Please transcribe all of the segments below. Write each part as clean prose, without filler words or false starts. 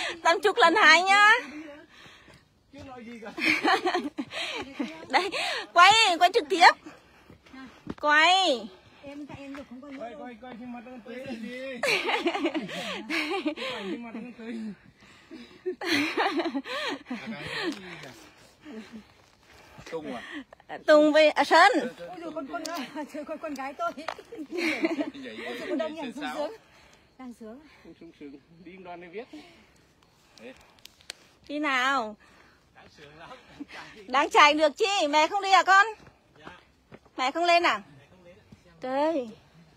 Tam chúc lần 2 nhá. Đây, quay trực tiếp. Quay. Em được không có Quay trên mặt nó tươi đi. Quay trên mặt nó tươi. Tùng à? Tùng với Sơn. Con gái tôi. Con đang nhảy sung sướng. Đang sướng. Sung sướng. Đi đoàn này viết. Đi nào. Đang chạy được chứ, mẹ không đi à con? Mẹ không lên à? Trời.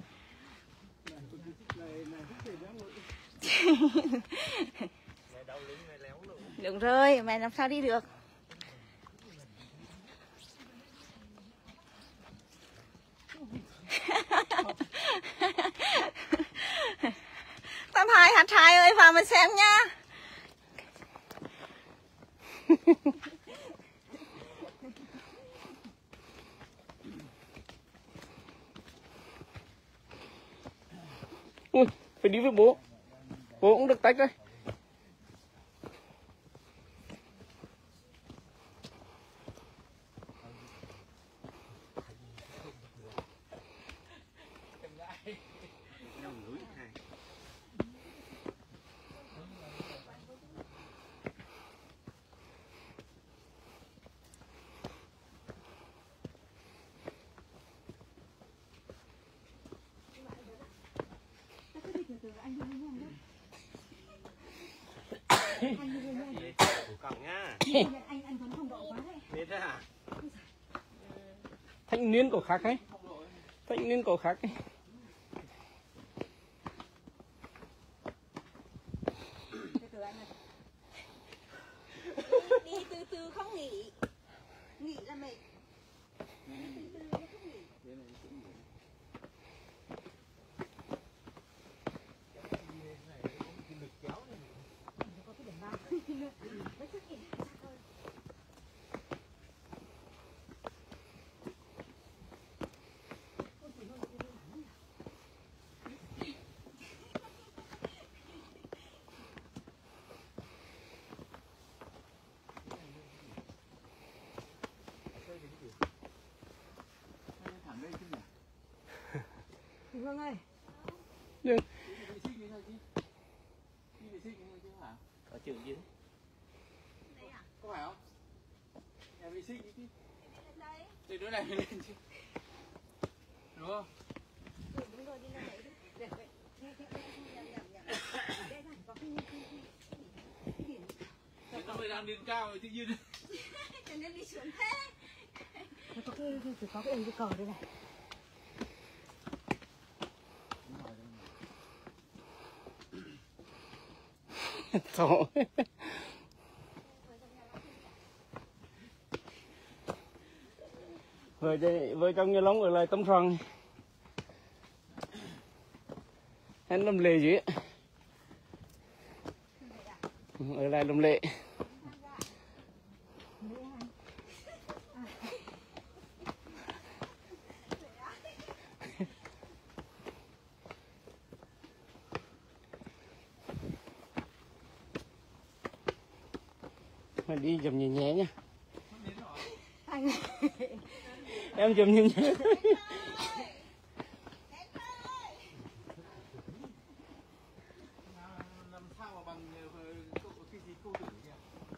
Đúng rồi, mẹ làm sao đi được. Tam Hai hạt Hai ơi, vào mình xem nha. Ui, phải đi với bố. Bố cũng được tách đấy. Anh Tuấn không độ quá đấy. Thanh niên có khác ấy. Thanh niên có khác ấy. Đi từ từ không nghỉ. Nghỉ là mệt. Vương ơi. Nhưng Có chữ gì đấy? có phải không? Nhà vệ sinh chứ. Để đứa này lên chứ. Đúng không? Đúng rồi, đi lên đấy đi. Nó mới đang lên cao rồi tự nhiên. Cho nên đi xuống thế. Có cái cờ đây này. Thôi. Vợ chồng nhà Long ở lại Tâm Soằng. Anh làm lệ gì á. Ở lại làm lệ. Mà đi chậm nhẹ nhẹ nha. Anh Em chậm nhẹ nhẹ. Làm sao mà bằng cái gì câu tử kìa.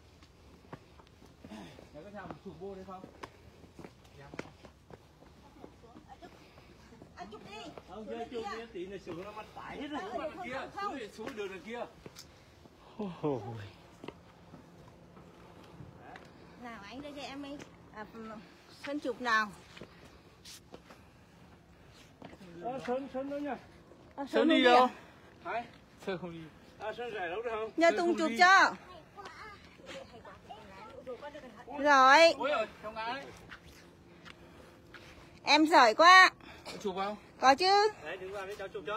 Đấy có theo một chụp vô đấy không? Anh chụp đi. Không chơi chụp đi tí này xuống nó bắt tải hết rồi. Xuống đường đằng kia. Nào anh đây cho em đi. Sơn chụp nào. Sơn đó nha. Sơn đi đâu? Hả? Sơn không đi. Sơn rẻ đâu được không? Nhờ Tùng chụp cho. Rồi. Ôi ơi, trong ngã đấy. Em giỏi quá. Chụp không? Có chứ. Đấy đứng vào đấy cháu chụp cho.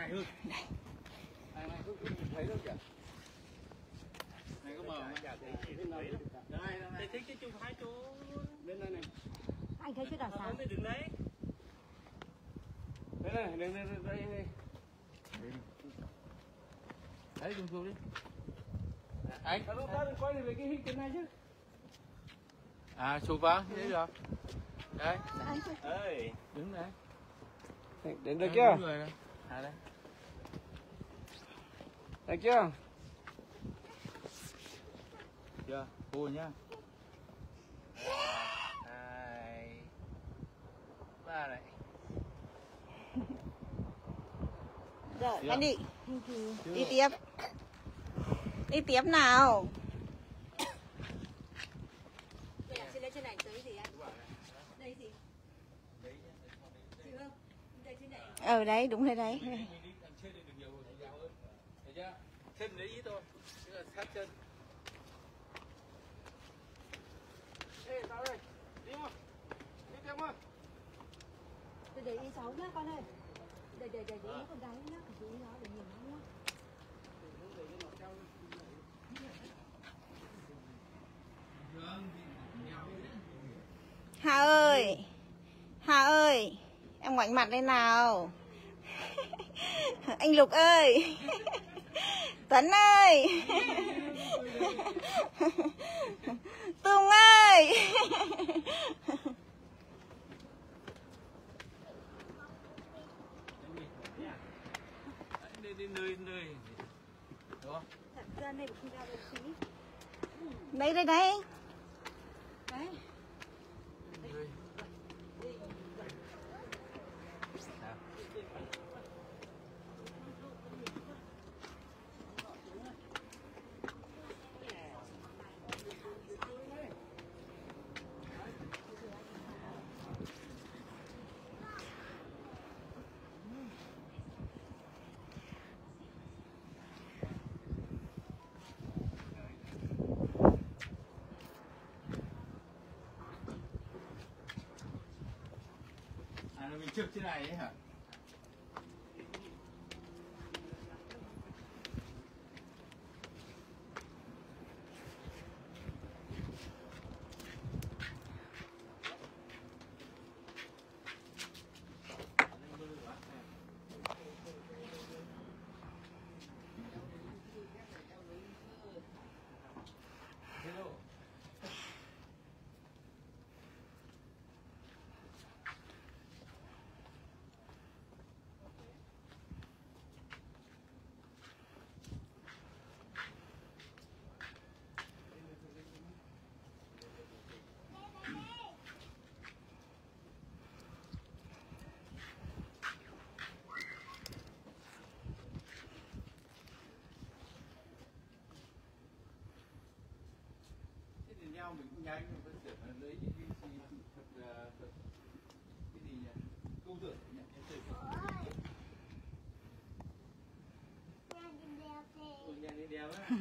dài hơn. Này có thấy đâu kìa. Này có mờ Chả thấy gì thấy đâu. Đây thấy cái chung hai chỗ. Bên đây này. Anh thấy chưa đảo sáng. Đây đứng đấy. Đây này, đây. Đấy, dùng đi. Anh, lúc ta quay về cái hình trên này chứ. À, chụp vào, thế rồi. Đây. Ơi, Đứng đấy. Đến đây kia. À đây. Đây kia. Chưa, cô nhá. 2 3 này. Rồi, anh đi. Đi tiếp. Đi tiếp nào. Trên đây trên này tới gì anh? Đây gì? Chị Hương, đây trên này. Ở đấy, đúng rồi đấy. Mình đi đằng trên thì được nhiều hơn. Thấy chưa? Chân lấy ít thôi. Tức là sát chân. Ê, tao đây. Đi không? Đi theo không? Để ý cháu nhá con ơi. Để ý con gái nhá, để ý nó để nhìn nó nhá. Hà ơi. Hà ơi. Em ngoảnh mặt lên nào. Anh Lục ơi. Tuấn ơi. Tùng ơi. Đi nơi. Đúng không? Thật ra này không ra đâu xí. Đây. Đấy. À, là mình chụp trên này ấy hả? Nhau mình cũng nhanh nhưng vẫn tưởng là lấy những cái gì thật cái gì nhỉ? Câu tưởng nhỉ? Nhà đi đeo á.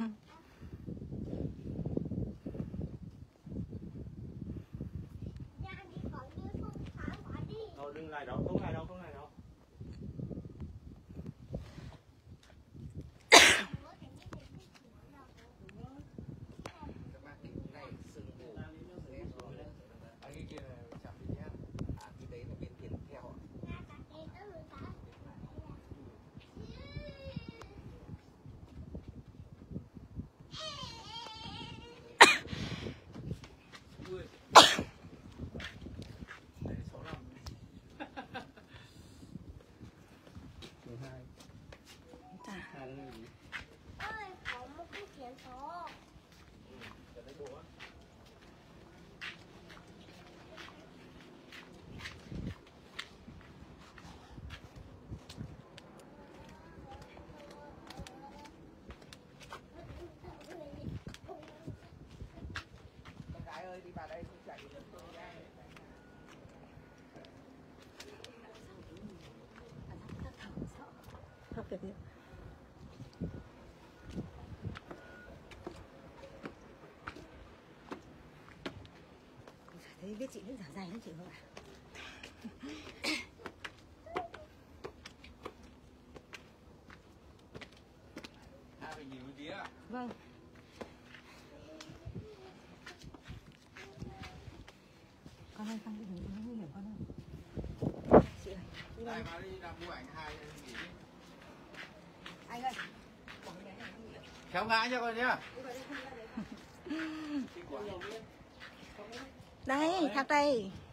thôi đừng lại đó, không lại đâu. Cái kia là chạm đi nhá. À, cái đấy là bên tiền theo. Đi vào đây không chạy được tôi ra. Học được nhỉ? Thấy biết chị rất giả dài lắm chị không ạ? Vâng. Con ơi, con đi đừng có nguy hiểm con ơi. Chị ơi. Đây mà đi làm mua ảnh hai nghỉ. Anh ơi. Kéo ngã cho con nhá. Đây, thật đây.